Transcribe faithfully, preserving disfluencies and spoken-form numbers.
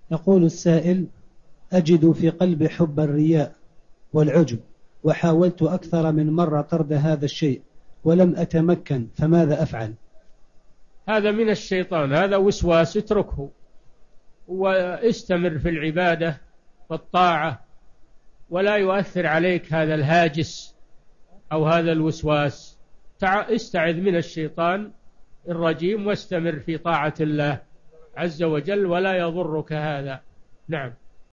يقول السائل: أجد في قلبي حب الرياء والعجب، وحاولت أكثر من مرة طرد هذا الشيء ولم أتمكن، فماذا أفعل؟ هذا من الشيطان، هذا وسواس، اتركه واستمر في العبادة والطاعة، ولا يؤثر عليك هذا الهاجس أو هذا الوسواس. استعذ من الشيطان الرجيم واستمر في طاعة الله عز وجل، ولا يضرك هذا. نعم.